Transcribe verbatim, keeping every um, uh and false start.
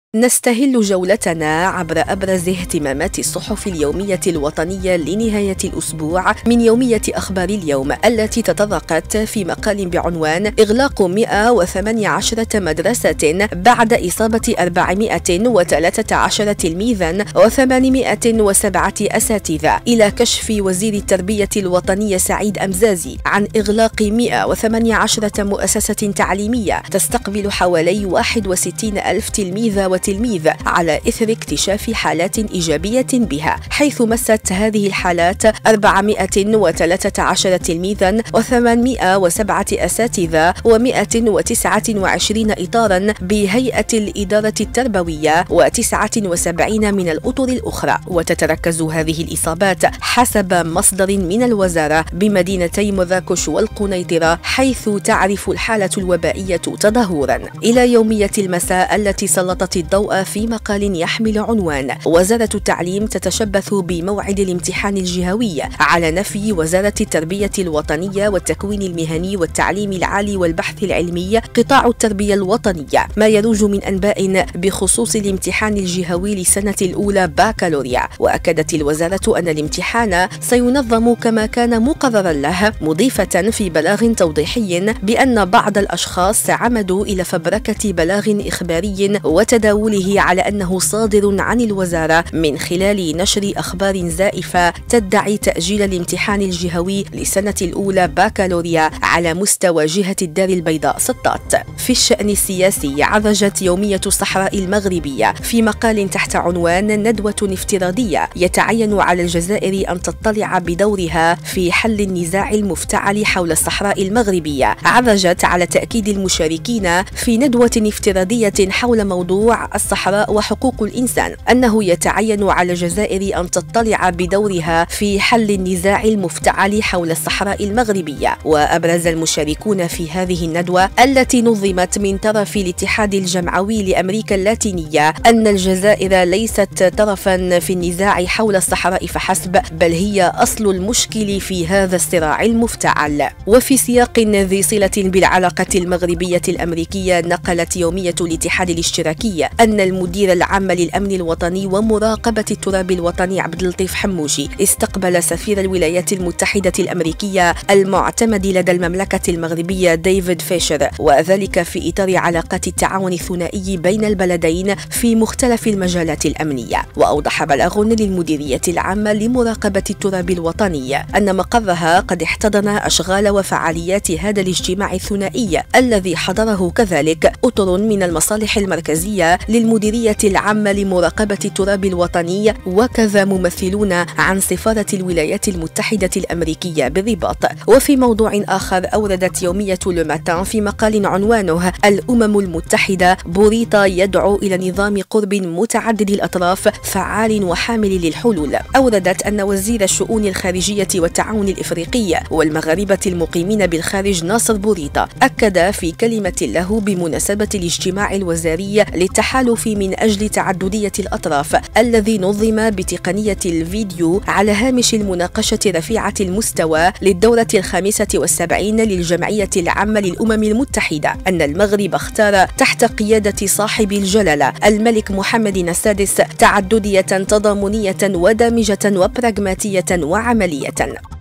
نستهل جولتنا عبر أبرز اهتمامات الصحف اليومية الوطنية لنهاية الأسبوع من يومية أخبار اليوم التي تطرقت في مقال بعنوان إغلاق مئة وثمانية عشر مدرسة بعد إصابة أربعمئة وثلاثة عشر تلميذا وثمانمئة وسبعة أساتذة إلى كشف وزير التربية الوطنية سعيد أمزازي عن إغلاق مئة وثمانية عشر مؤسسة تعليمية تستقبل حوالي واحد وستين ألف تلميذ وتلميذ على إثر اكتشاف حالات إيجابية بها، حيث مست هذه الحالات أربعمئة وثلاثة عشر تلميذا وثمانمئة وسبعة أساتذة ومئة وتسعة وعشرين إطارا بهيئة الإدارة التربوية وتسعة وسبعين من الأطر الأخرى. وتتركز هذه الإصابات حسب مصدر من الوزارة بمدينتي مراكش والقنيطرة، حيث تعرف الحالة الوبائية تدهورا. إلى يومية المساء التي سلطت الضوء في مقال يحمل عنوان وزارة التعليم تتشبث بموعد الامتحان الجهوي على نفي وزارة التربية الوطنية والتكوين المهني والتعليم العالي والبحث العلمي قطاع التربية الوطنية ما يروج من أنباء بخصوص الامتحان الجهوي للسنة الأولى باكالوريا. وأكدت الوزارة أن الامتحان سينظم كما كان مقررا له، مضيفة في بلاغ توضيحي بأن بعض الأشخاص عمدوا إلى فبركة بلاغ إخباري وتداوله على أنه صادر عن الوزارة من خلال نشر أخبار زائفة تدعي تأجيل الامتحان الجهوي للسنة الأولى باكالوريا على مستوى جهة الدار البيضاء سطات. في الشأن السياسي، عرجت يومية الصحراء المغربية في مقال تحت عنوان ندوة افتراضية يتعين على الجزائر أن تطلع بدورها في حل النزاع المفتعل حول الصحراء المغربية. عرجت على تأكيد المشاركين في ندوة افتراضية حول موضوع الصحراء وحقوق الإنسان أنه يتعين على الجزائر أن تطلع بدورها في حل النزاع المفتعل حول الصحراء المغربية. وأبرز المشاركون في هذه الندوة التي نظمت من طرف الاتحاد الجمعوي لأمريكا اللاتينية أن الجزائر ليست طرفا في النزاع حول الصحراء فحسب، بل هي أصل المشكل في هذا الصراع المفتعل. وفي سياق ذي صلة بالعلاقة المغربية الأمريكية، نقلت يومية الاتحاد الاشتراكي أن المدير العام للأمن الوطني ومراقبة التراب الوطني عبد اللطيف حموشي استقبل سفير الولايات المتحدة الأمريكية المعتمد لدى المملكة المغربية ديفيد فيشر، وذلك في إطار علاقات التعاون الثنائي بين البلدين في مختلف المجالات الأمنية. وأوضح بلاغ للمديرية العامة لمراقبة التراب الوطني أن مقرها قد احتضن أشغال وفعاليات هذا الاجتماع الثنائي الذي حضره كذلك أطر من المصالح المركزية للمديرية العامة لمراقبة التراب الوطني، وكذا ممثلون عن سفارة الولايات المتحدة الأمريكية بالرباط. وفي موضوع آخر، أوردت يومية لو ماتان في مقال عنوانه الأمم المتحدة بوريطة يدعو إلى نظام قرب متعدد الأطراف فعال وحامل للحلول. أوردت أن وزير الشؤون الخارجية والتعاون الإفريقي والمغاربة المقيمين بالخارج ناصر بوريطة أكد في كلمة له بمناسبة الاجتماع الوزاري للتحالف من أجل تعددية الأطراف الذي نظم بتقنية الفيديو على هامش المناقشة رفيعة المستوى للدورة الخامسة والسبعين للجمعية العامة للأمم المتحدة أن المغرب اختار تحت قيادة صاحب الجلالة الملك محمد السادس تعددية تضامنية ودامجة وبراغماتية وعملية.